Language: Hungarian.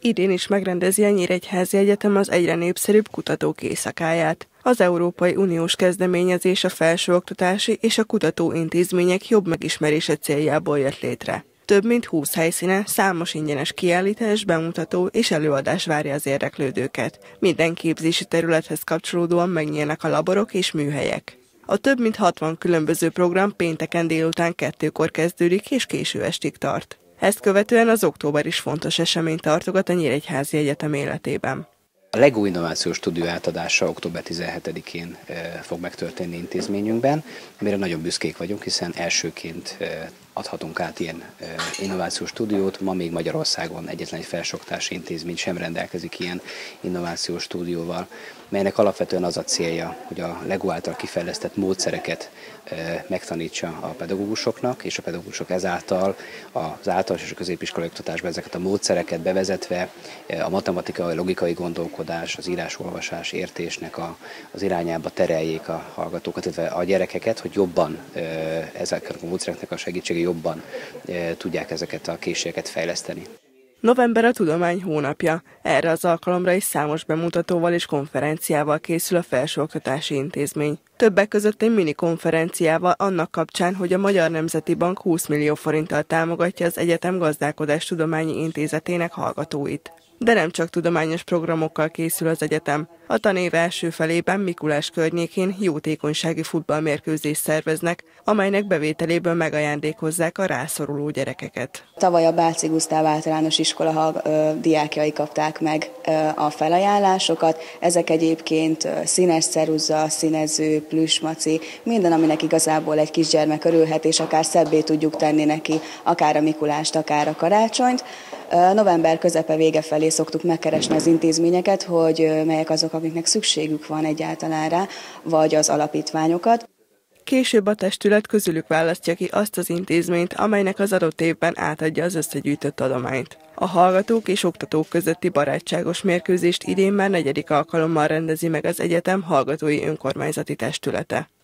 Idén is megrendezi a Nyíregyházi Egyetem az egyre népszerűbb kutatók éjszakáját. Az Európai Uniós kezdeményezés a felsőoktatási és a kutatóintézmények jobb megismerése céljából jött létre. Több mint 20 helyszínen számos ingyenes kiállítás, bemutató és előadás várja az érdeklődőket. Minden képzési területhez kapcsolódóan megnyílnak a laborok és műhelyek. A több mint 60 különböző program pénteken délután 2-kor kezdődik és késő estig tart. Ezt követően az október is fontos eseményt tartogat a Nyíregyházi Egyetem életében. A LEGO Innovációs Stúdió átadása október 17-én fog megtörténni intézményünkben, amire nagyon büszkék vagyunk, hiszen elsőként adhatunk át ilyen innovációs stúdiót. Ma még Magyarországon egyetlen egy felsőoktatási intézmény sem rendelkezik ilyen innovációs stúdióval, melynek alapvetően az a célja, hogy a LEGO által kifejlesztett módszereket megtanítsa a pedagógusoknak, és a pedagógusok ezáltal az általános és a középiskolai oktatásban ezeket a módszereket bevezetve a matematikai, logikai gondolkodás, az írás-olvasás, értésnek az irányába tereljék a hallgatókat, illetve a gyerekeket, hogy jobban ezeknek a módszereknek a segítsége jobban tudják ezeket a készségeket fejleszteni. November a tudomány hónapja. Erre az alkalomra is számos bemutatóval és konferenciával készül a felsőoktatási intézmény. Többek között egy mini konferenciával annak kapcsán, hogy a Magyar Nemzeti Bank 20 millió forinttal támogatja az egyetem Gazdálkodástudományi Intézetének hallgatóit. De nem csak tudományos programokkal készül az egyetem. A tanév első felében Mikulás környékén jótékonysági futballmérkőzést szerveznek, amelynek bevételéből megajándékozzák a rászoruló gyerekeket. Tavaly a Bácsy Gusztáv általános iskola diákjai kapták meg a felajánlásokat. Ezek egyébként színes ceruza, színező, plüssmaci, minden, aminek igazából egy kisgyermek örülhet, és akár szebbé tudjuk tenni neki, akár a Mikulást, akár a karácsonyt. November közepe vége felé szoktuk megkeresni az intézményeket, hogy melyek azok, akiknek szükségük van egyáltalán rá, vagy az alapítványokat. Később a testület közülük választja ki azt az intézményt, amelynek az adott évben átadja az összegyűjtött adományt. A hallgatók és oktatók közötti barátságos mérkőzést idén már 4. alkalommal rendezi meg az egyetem hallgatói önkormányzati testülete.